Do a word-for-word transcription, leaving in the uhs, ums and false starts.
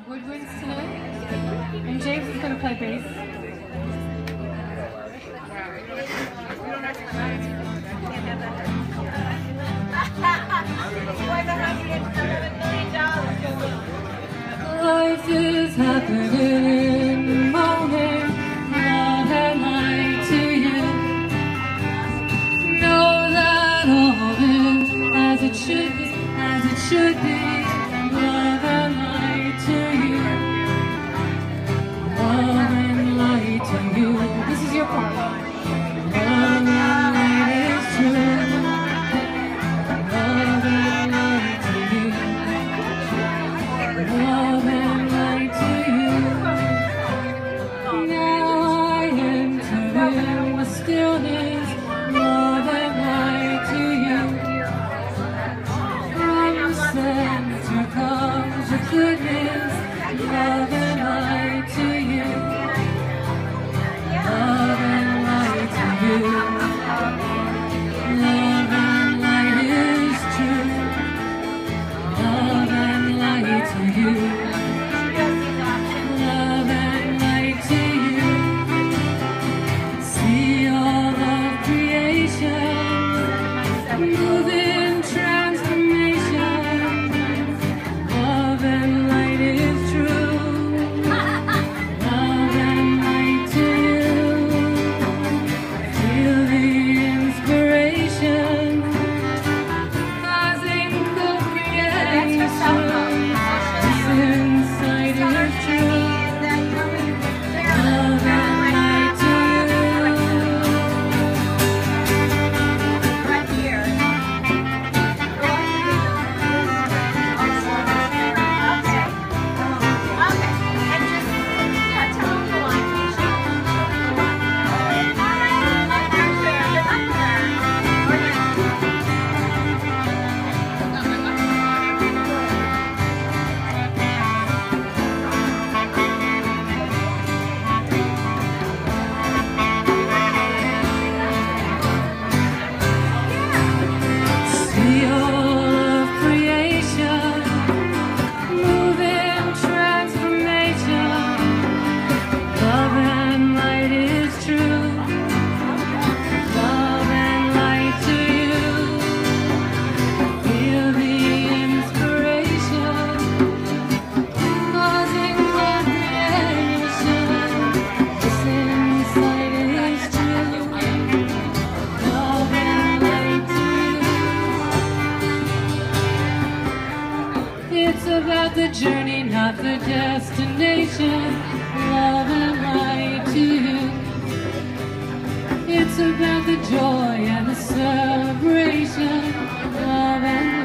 woodwinds tonight, and James is going to play bass. Life is happening in the moment, love and light to you. Know that all is as it should be, as it should be. Love and light to you. Love and light to you. This is your part. Love and light is true. Love and light to you. Love and light to you. Now I enter in the stillness. Love and light to you. From the center comes your goodness. Love and light to you. Love and light to you. Love and light is true. Love and light to you. Love and light to you. See all of creation move in transformation. Love and light is true. Love and light to you. Feel the inspiration causing co-creation. This insight is true. Love and light to see all of creation move in transformation. Love and light is true. Love and light to you. Feel the inspiration causing co-creation. This insight is true. Love and light to you. It's about the journey, not the destination. Love and light to you. It's about the joy and the celebration. Love and